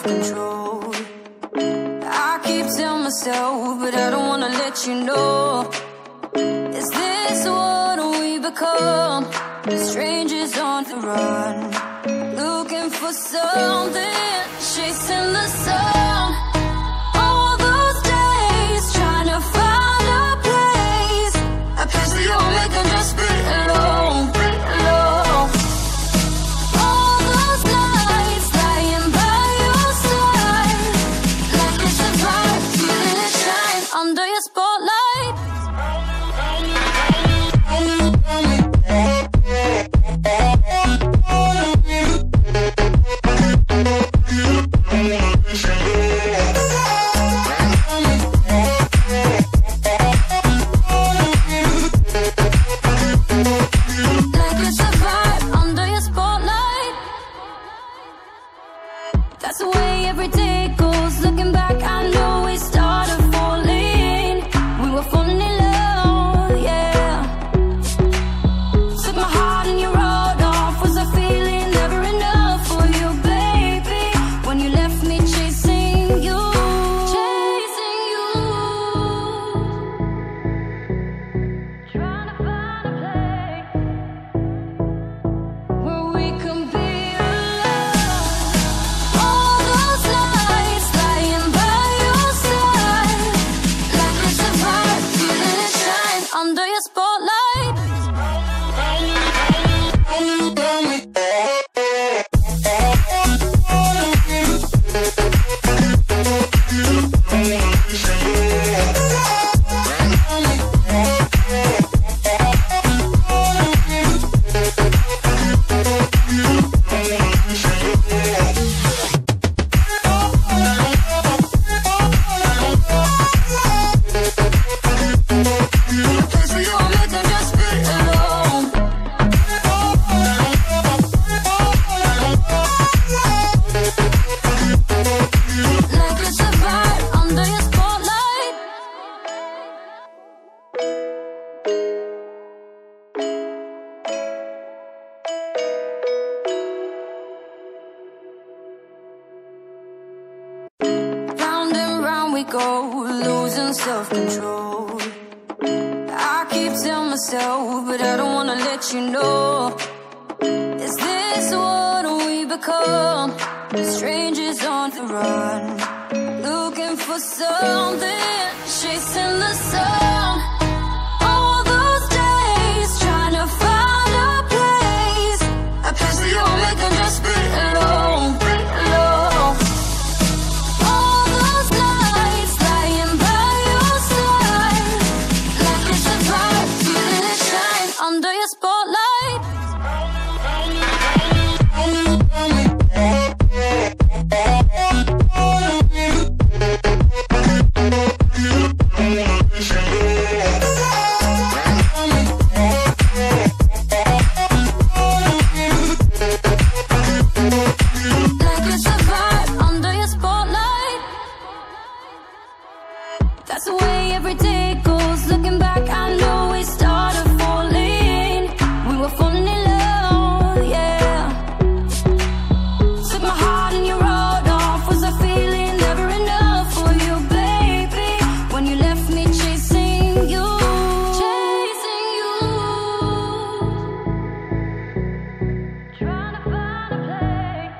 self-control. I keep telling myself, but I don't wanna let you know. Is this what we become? Strangers on the run, looking for something, chasing the sun. All those days trying to find a place that you'll make them just be alone, alone. All those nights lying by your side, like it's a vibe, feeling it shine under your spotlight. That's the way every day goes. Looking back, I know we started falling. We were falling in love, yeah. Took my heart and you rode off. Was I feeling never enough for you, baby? When you left me chasing you, chasing you. Trying to find a place where we can be. Under your spotlight. We go, losing self-control. I keep telling myself, but I don't wanna let you know. Is this what we become? Strangers on the run, looking for something, chasing the sun. All those days trying to find a place that you'll make them just be alone, alone. Under your spotlight. Like it's a vibe under your spotlight. That's the way every day goes. Looking back, I know we started falling. We were falling in love, yeah. Took my heart and you rode off. Was I feeling never enough for you, baby? When you left me chasing you, chasing you. Trying to find a place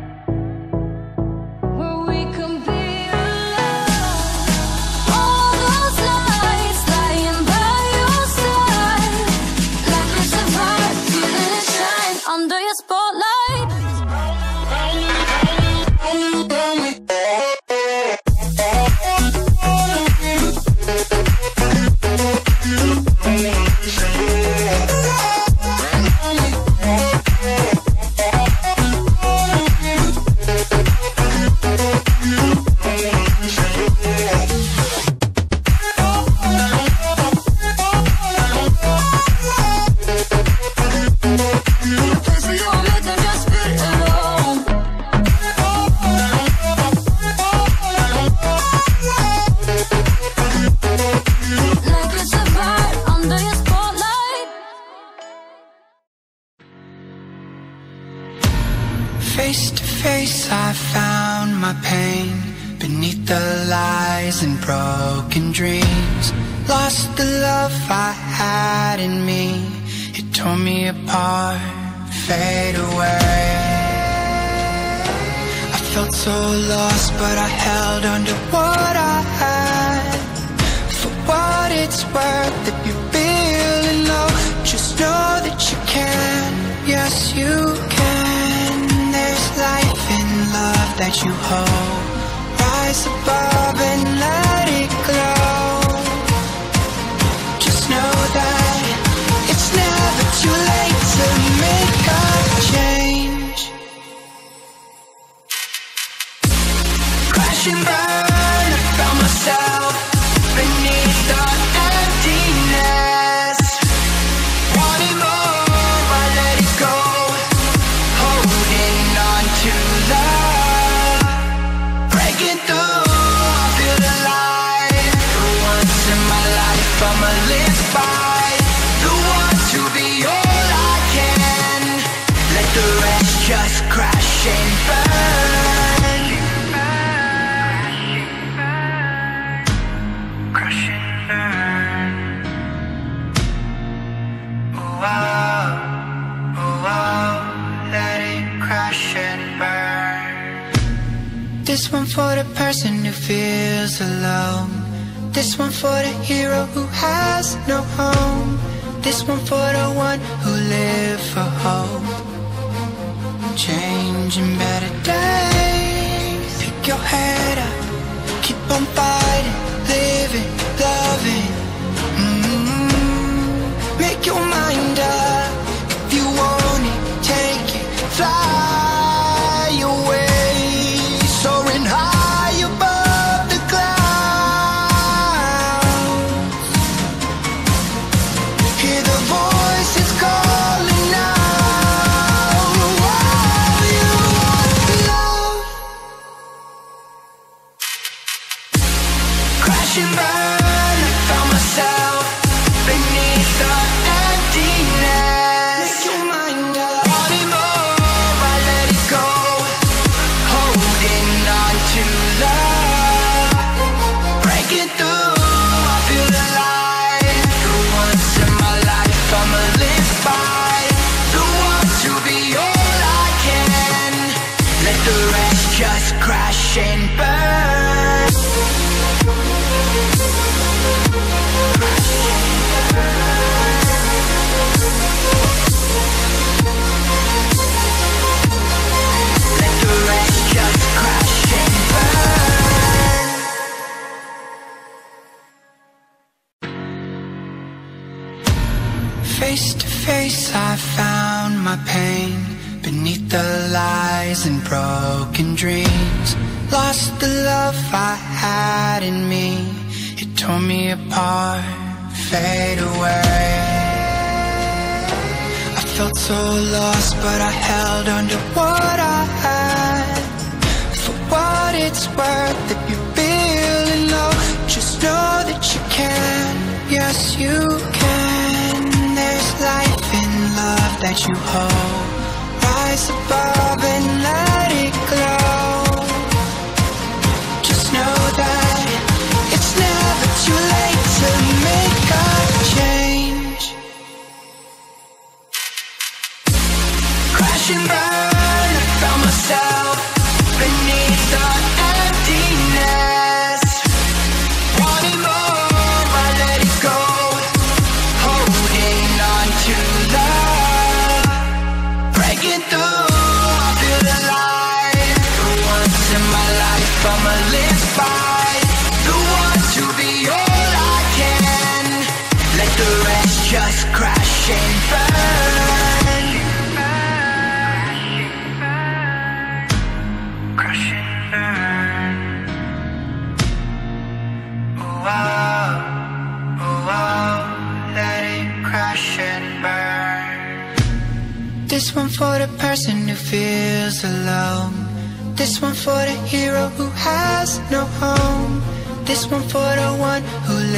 where we can be alone. All those nights lying by your side, like it's a vibe, feeling it shine under your spotlight. You lies and broken dreams. Lost the love I had in me. It tore me apart, fade away. I felt so lost, but I held onto what I had. For what it's worth, if you're feeling low, just know that you can. Yes, you can. There's life in love that you hold. Rise above and let it glow. Just know that it's never too late to make a change. Crash and burn, I found myself beneath the emptiness. Wanting more, I let it go. Holding on to love. Breaking through, I feel alive. For once in my life, I'ma live by the want to be all I can. Let the rest just crash and burn. Crash and burn. Oh, oh, oh, oh, let it crash and burn. This one for the person who feels alone. This one for the hero who has no home. This one for the one who live for hope. Changing better days. Pick your head up, keep on fighting, living, loving. Make your mind up. If you want it, take it, fly away. Soaring high above the clouds. Hear the voices calling out. Oh, you want love. Crash and burn, I found myself beneath the emptiness. Make your mind up. Wanting more, I let it go. Holding on to love. Breaking through, I feel alive. For once in my life, I'ma live by the want to be all I can. Let the rest just crash and burn. Let the rest just crash and burn. Face to face, I found my pain beneath the lies and broken dreams. Lost the love I had in me. It tore me apart, fade away. I felt so lost, but I held onto what I had. For what it's worth, if you're feeling low, just know that you can. Yes, you can. There's life in love that you hold. Rise above and let it glow. Just know that it's never too late to make a change. Crash and burn, I found myself beneath the emptiness. Wanting more, I let it go. Holding on to love. Breaking through, I feel alive. For once in my life, I'ma live by the want to be all I can. Let the rest just crash and burn. Crash and burn. Oh, oh, oh, oh, let it crash and burn. This one for the person who feels alone. This one for the hero who has no home. This one for the one who